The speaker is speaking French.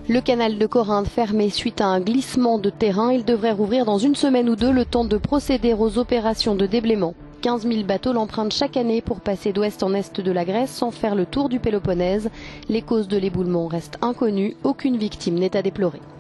Le canal de Corinthe fermé suite à un glissement de terrain, il devrait rouvrir dans une semaine ou deux, le temps de procéder aux opérations de déblaiement. 15 000 bateaux l'empruntent chaque année pour passer d'ouest en est de la Grèce sans faire le tour du Péloponnèse. Les causes de l'éboulement restent inconnues, aucune victime n'est à déplorer.